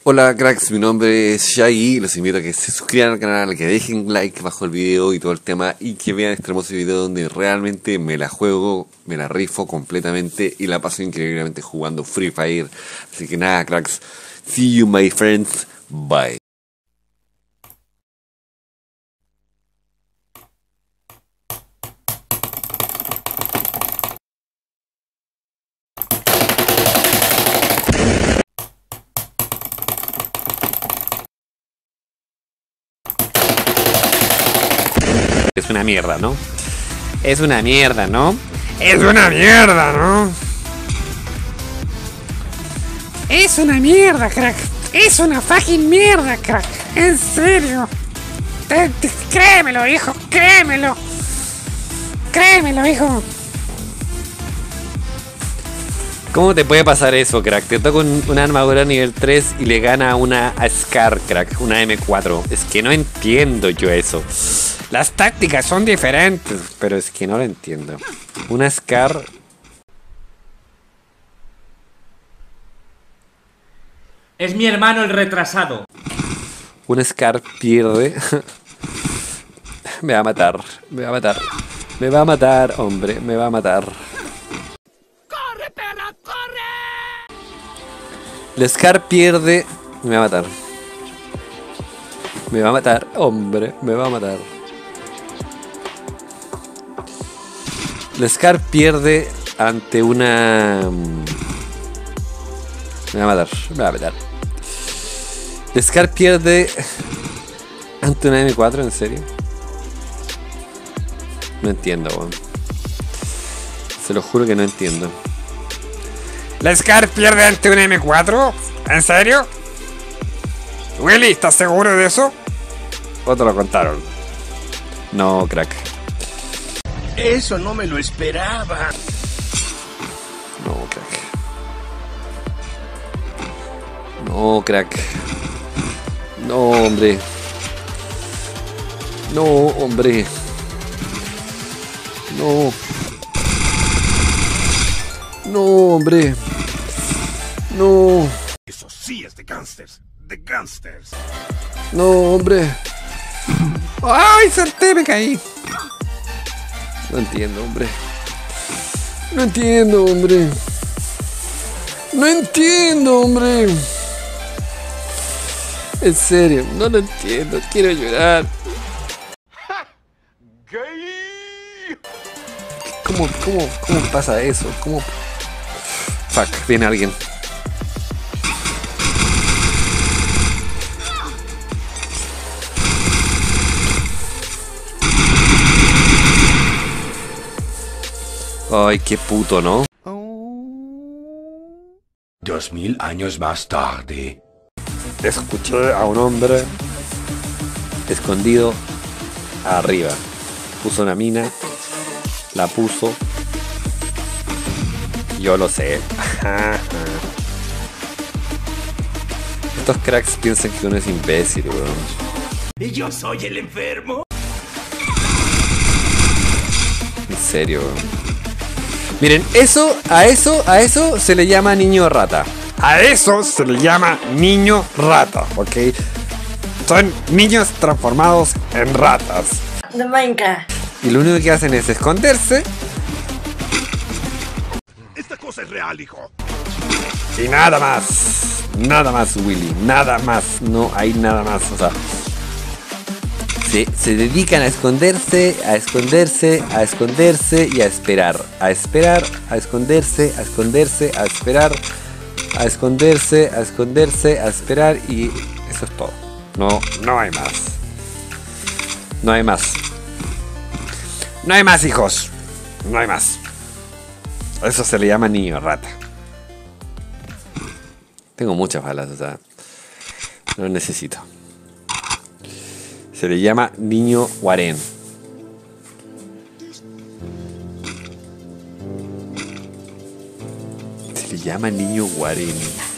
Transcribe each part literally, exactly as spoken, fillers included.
Hola cracks, mi nombre es Shaggy y los invito a que se suscriban al canal, que dejen like bajo el video y todo el tema y que vean este hermoso video donde realmente me la juego, me la rifo completamente y la paso increíblemente jugando Free Fire. Así que nada cracks, see you my friends, bye. Es una mierda, ¿no? Es una mierda, ¿no? Es una mierda, ¿no? Es una mierda, crack. Es una fucking mierda, crack. En serio. Te, te, créemelo, hijo. Créemelo. Créemelo, hijo. ¿Cómo te puede pasar eso, crack? Te toca un, una armadura nivel tres y le gana una a Scar, crack. Una eme cuatro. Es que no entiendo yo eso. Las tácticas son diferentes, pero es que no lo entiendo. Una Scar... Es mi hermano el retrasado. Una Scar pierde. Me va a matar, me va a matar. Me va a matar, hombre, me va a matar. ¡Corre, perra, corre! La Scar pierde. Me va a matar. Me va a matar, hombre, me va a matar. La Scar pierde ante una... Me va a matar, me va a matar. La Scar pierde ante una eme cuatro, ¿en serio? No entiendo, weón. Se lo juro que no entiendo. ¿La Scar pierde ante una eme cuatro? ¿En serio? Willy, ¿estás seguro de eso? ¿O te lo contaron? No, crack. Eso no me lo esperaba. No, crack. No, crack. No, hombre. No, hombre. No. No, hombre. No. Eso sí es de gangsters. De gangsters. No, hombre. ¡Ay, salté, me caí! No entiendo, hombre. No entiendo, hombre. No entiendo, hombre. En serio, no lo entiendo. Quiero llorar. ¿Cómo, cómo, cómo pasa eso? ¿Cómo? Fuck, viene alguien. Ay, qué puto, ¿no? Dos mil años más tarde. Escuché a un hombre escondido arriba. Puso una mina, la puso. Yo lo sé. Estos cracks piensan que uno es imbécil, weón. ¿Y yo soy el enfermo? En serio, weón. Miren, eso, a eso, a eso se le llama niño rata. A eso se le llama niño rata, ¿ok? Son niños transformados en ratas. De Minecraft. Y lo único que hacen es esconderse. Esta cosa es real, hijo. Y nada más. Nada más, Willy. Nada más. No hay nada más. O sea, se, se dedican a esconderse, a esconderse, a esconderse y a esperar. A esperar, a esconderse, a esconderse, a esperar. A esconderse, a esconderse, a esperar. Y eso es todo. No, no hay más. No hay más. No hay más, hijos. No hay más. Eso se le llama niño rata. Tengo muchas balas, o sea, no necesito. Se le llama niño guarén. Se le llama niño guarén.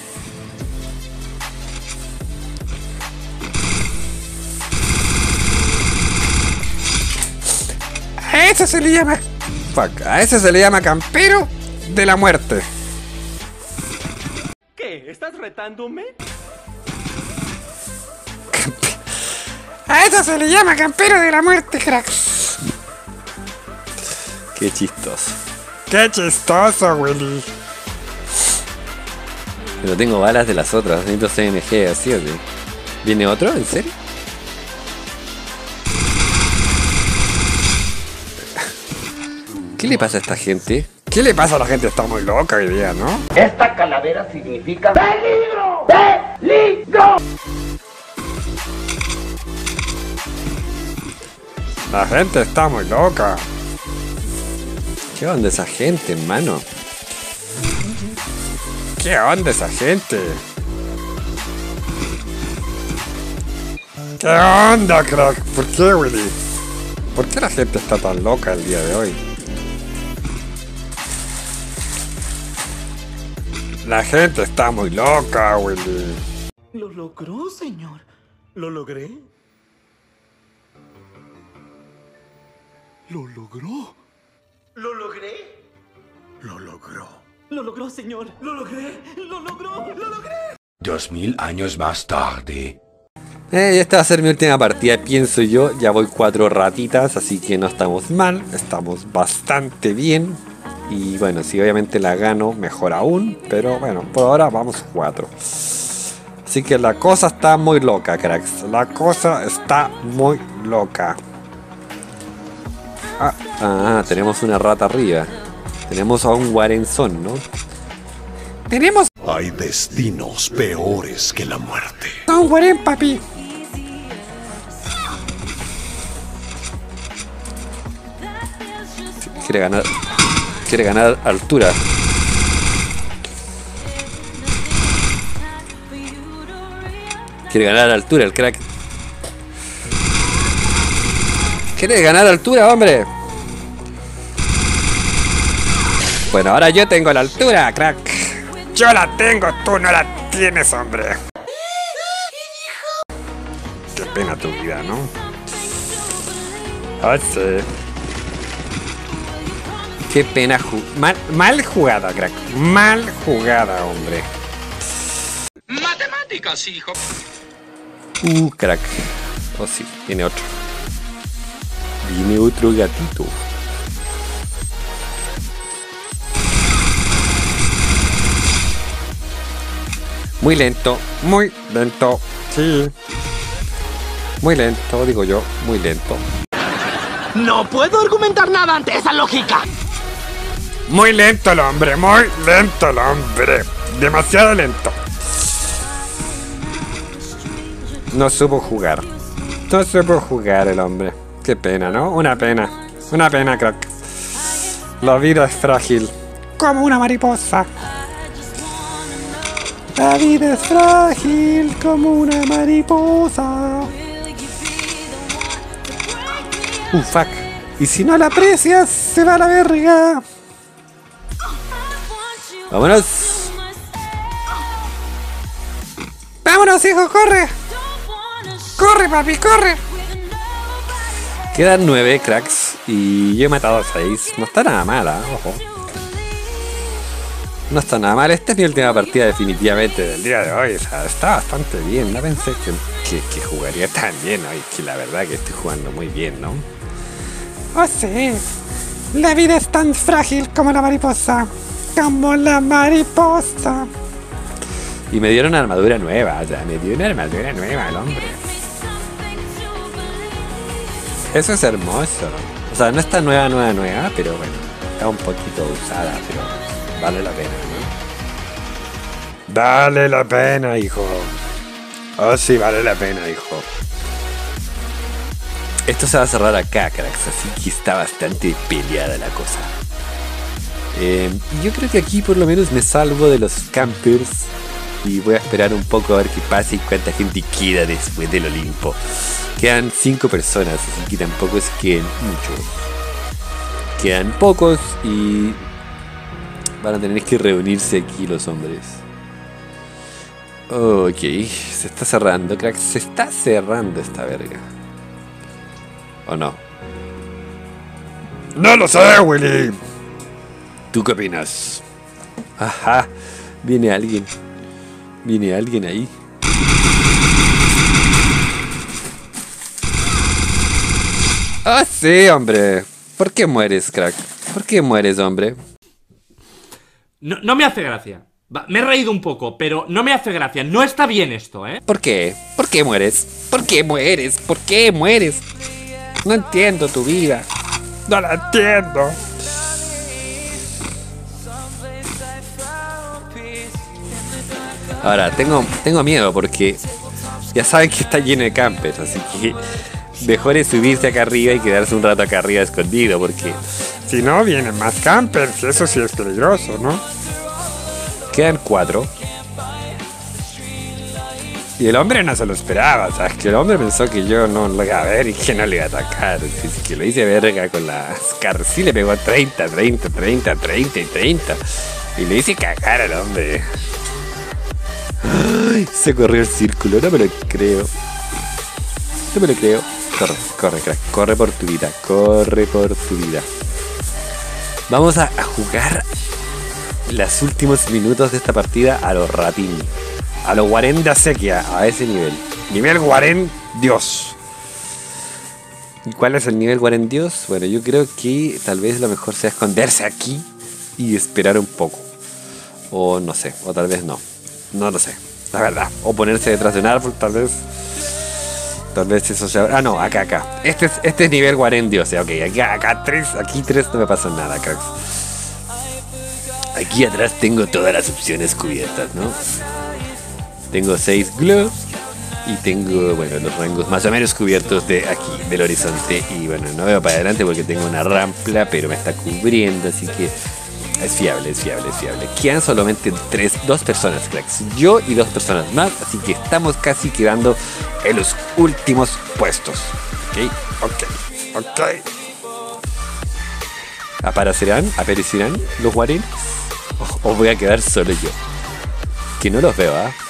A eso se le llama... Fuck, a eso se le llama campero de la muerte. ¿Qué? ¿Estás retándome? A eso se le llama campero de la muerte, cracks. Qué chistoso. Qué chistoso, Willy. Pero tengo balas de las otras, necesito C N G, así o qué. ¿Viene otro? ¿En serio? ¿Qué le pasa a esta gente? ¿Qué le pasa a la gente? Está muy loca hoy día, ¿no? Esta calavera significa peligro, peligro. La gente está muy loca. ¿Qué onda esa gente, hermano? ¿Qué onda esa gente? ¿Qué onda, crack? ¿Por qué, Willy? ¿Por qué la gente está tan loca el día de hoy? La gente está muy loca, Willy. Lo logró, señor. ¿Lo logré? Lo logró. ¿Lo logré? Lo logró. Lo logró, señor. Lo logré. Lo logró. Lo logré. Dos mil años más tarde. Eh, esta va a ser mi última partida, pienso yo. Ya voy cuatro ratitas, así que no estamos mal. Estamos bastante bien. Y bueno, si obviamente la gano, mejor aún. Pero bueno, por ahora vamos cuatro. Así que la cosa está muy loca, cracks. La cosa está muy loca. Ah, ah, tenemos una rata arriba. Tenemos a un guarenzón, ¿no? Tenemos Hay destinos peores que la muerte. a un guarén, papi. Quiere ganar. Quiere ganar altura. Quiere ganar altura el crack. Quiere ganar altura, hombre. Bueno, ahora yo tengo la altura, crack. Yo la tengo, tú no la tienes, hombre. Qué pena tu vida, ¿no? Ah, sí. Qué pena. Ju mal, mal jugada, crack. Mal jugada, hombre. Matemáticas, hijo. Uh, crack. Oh, sí, viene otro. Viene otro gatito. Muy lento, muy lento. Sí. Muy lento, digo yo, muy lento. No puedo argumentar nada ante esa lógica. Muy lento el hombre, muy lento el hombre. Demasiado lento. No supo jugar. No supo jugar el hombre. Qué pena, ¿no? Una pena. Una pena, crack. La vida es frágil. Como una mariposa. La vida es frágil como una mariposa. Uh, fuck. Y si no la aprecias, se va a la verga. Vámonos. Vámonos, hijo, corre. Corre, papi, corre. Quedan nueve cracks y yo he matado a seis. No está nada mala, ojo. No está nada mal. Esta es mi última partida definitivamente del día de hoy. O sea, está bastante bien. No pensé que, que, que jugaría tan bien hoy. Que la verdad que estoy jugando muy bien, ¿no? Oh, sí. La vida es tan frágil como la mariposa. Como la mariposa. Y me dieron una armadura nueva. O sea, me dio una armadura nueva el hombre. Eso es hermoso. O sea, no está nueva, nueva, nueva. Pero bueno, está un poquito usada. Pero vale la pena, ¿no? Vale la pena, hijo. Oh, sí, vale la pena, hijo. Esto se va a cerrar acá, cracks, así que está bastante peleada la cosa. Eh, yo creo que aquí por lo menos me salvo de los campers y voy a esperar un poco a ver qué pasa y cuánta gente queda después del Olimpo. Quedan cinco personas, así que tampoco es que muchos. Quedan pocos y van a tener que reunirse aquí los hombres. Ok, se está cerrando, cracks, se está cerrando esta verga. ¿O no? No lo sé, Willy. ¿Tú qué opinas? Ajá, viene alguien. Viene alguien ahí. Ah, sí, hombre. ¿Por qué mueres, crack? ¿Por qué mueres, hombre? No, no me hace gracia. Va, me he reído un poco, pero no me hace gracia. No está bien esto, ¿eh? ¿Por qué? ¿Por qué mueres? ¿Por qué mueres? ¿Por qué mueres? No entiendo tu vida. No la entiendo. Ahora, tengo, tengo miedo porque ya saben que está lleno de campers, así que mejor es subirse acá arriba y quedarse un rato acá arriba escondido, porque Si no, vienen más campers y eso sí es peligroso, ¿no? quedan cuatro. Y el hombre no se lo esperaba, o sea, es que el hombre pensó que yo no lo iba a ver y que no le iba a atacar. Es que lo hice verga con las carros. Sí le pegó treinta, treinta, treinta, treinta y treinta. Y le hice cagar al hombre. Ay, se corrió el círculo, no me lo creo. No me lo creo. Corre, corre, crack. Corre por tu vida. Corre por tu vida. Vamos a, a jugar los últimos minutos de esta partida a los Ratín. A los Guarén de Acequia, a ese nivel. Nivel Guarén Dios. ¿Y cuál es el nivel Guarén Dios? Bueno, yo creo que tal vez lo mejor sea esconderse aquí y esperar un poco. O no sé, o tal vez no. No lo sé, la verdad. O ponerse detrás de un árbol, tal vez. Tal vez eso sea... Ah, no, acá, acá. Este es, este es nivel Guarén Dios. O sea, ok, acá, acá tres, aquí tres no me pasa nada, cracks. Aquí atrás tengo todas las opciones cubiertas, ¿no? Tengo seis glow y tengo, bueno, los rangos más o menos cubiertos de aquí, del horizonte. Y bueno, no veo para adelante porque tengo una rampla, pero me está cubriendo, así que es fiable, es fiable, es fiable. Quedan solamente tres, dos personas, cracks. Yo y dos personas más, así que estamos casi quedando en los últimos puestos. ¿Ok? Ok, ok. ¿Aparecerán? ¿Aparecerán los guarenes? ¿O, o voy a quedar solo yo? Que no los veo, ¿ah? ¿eh?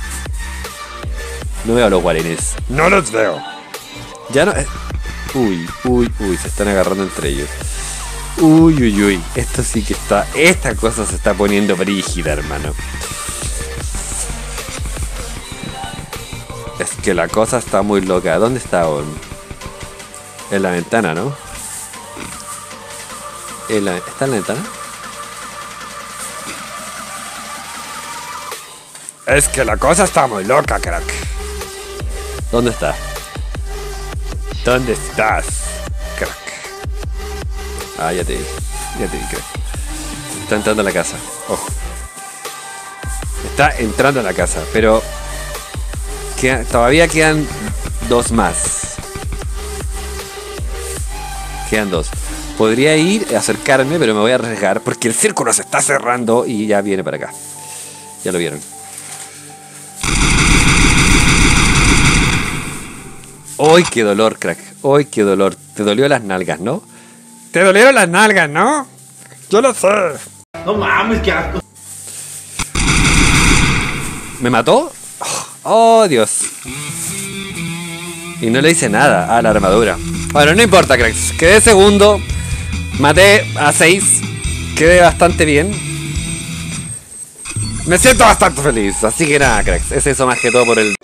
No veo a los guarenes. No los veo. Ya no... Uy, uy, uy, se están agarrando entre ellos. Uy, uy, uy. Esto sí que está... Esta cosa se está poniendo brígida, hermano. Es que la cosa está muy loca. ¿Dónde está On? En la ventana, ¿no? ¿En la... ¿Está en la ventana? Es que la cosa está muy loca, crack. ¿Dónde está? ¿Dónde estás, crack? Ah, ya te vi. Ya te vi, crack. Está entrando a la casa. Ojo. Está entrando a la casa, pero... Queda... Todavía quedan dos más. Quedan dos. Podría ir a acercarme, pero me voy a arriesgar porque el círculo se está cerrando y ya viene para acá. Ya lo vieron. ¡Ay, qué dolor, crack! ¡Ay, qué dolor! Te dolió las nalgas, ¿no? Te dolieron las nalgas, ¿no? Yo lo sé. No mames, qué asco. ¿Me mató? ¡Oh, Dios! Y no le hice nada a la armadura. Bueno, no importa, cracks. Quedé segundo. Maté a seis. Quedé bastante bien. Me siento bastante feliz. Así que nada, cracks. Es eso más que todo por el...